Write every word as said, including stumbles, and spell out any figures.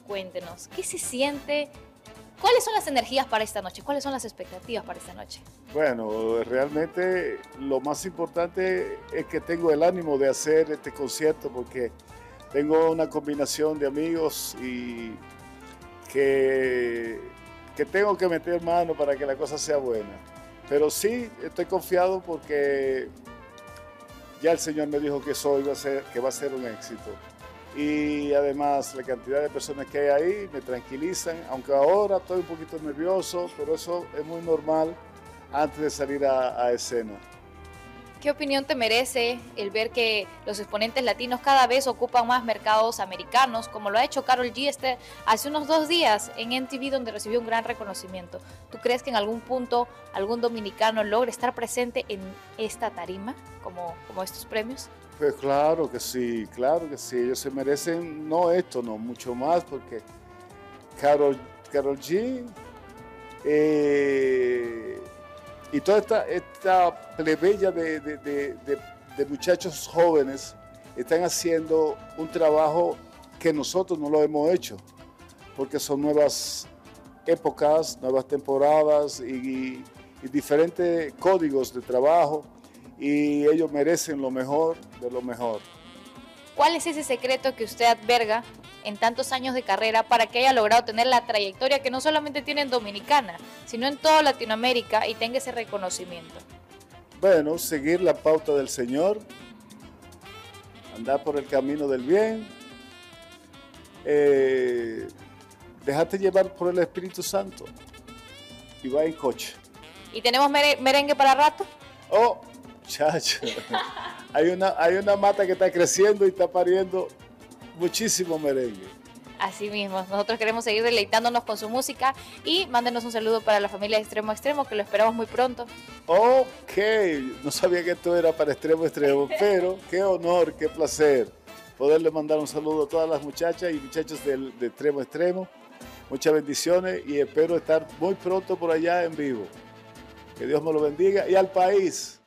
cuéntenos, ¿qué se siente? ¿Cuáles son las energías para esta noche? ¿Cuáles son las expectativas para esta noche? Bueno, realmente lo más importante es que tengo el ánimo de hacer este concierto porque tengo una combinación de amigos y que, que tengo que meter mano para que la cosa sea buena. Pero sí, estoy confiado porque ya el Señor me dijo que eso iba a ser, que va a ser un éxito. Y además la cantidad de personas que hay ahí me tranquilizan, aunque ahora estoy un poquito nervioso, pero eso es muy normal antes de salir a, a escena. ¿Qué opinión te merece el ver que los exponentes latinos cada vez ocupan más mercados americanos, como lo ha hecho Karol G este, hace unos dos días en M T V, donde recibió un gran reconocimiento? ¿Tú crees que en algún punto algún dominicano logre estar presente en esta tarima, como, como estos premios? Pues claro que sí, claro que sí, ellos se merecen, no esto, no, mucho más, porque Karol, Karol G eh, y toda esta, esta plebeya de, de, de, de, de muchachos jóvenes están haciendo un trabajo que nosotros no lo hemos hecho, porque son nuevas épocas, nuevas temporadas y, y diferentes códigos de trabajo, y ellos merecen lo mejor de lo mejor. ¿Cuál es ese secreto que usted alberga en tantos años de carrera para que haya logrado tener la trayectoria que no solamente tiene en Dominicana, sino en toda Latinoamérica y tenga ese reconocimiento? Bueno, seguir la pauta del Señor, andar por el camino del bien, eh, dejarte llevar por el Espíritu Santo y va en coche. ¿Y tenemos merengue para rato? Oh, chacho, hay una, hay una mata que está creciendo y está pariendo muchísimo merengue. Así mismo, nosotros queremos seguir deleitándonos con su música y mándenos un saludo para la familia de Extremo a Extremo, que lo esperamos muy pronto. Ok, no sabía que esto era para Extremo a Extremo, pero qué honor, qué placer poderle mandar un saludo a todas las muchachas y muchachos del, de Extremo a Extremo. Muchas bendiciones y espero estar muy pronto por allá en vivo. Que Dios me lo bendiga y al país.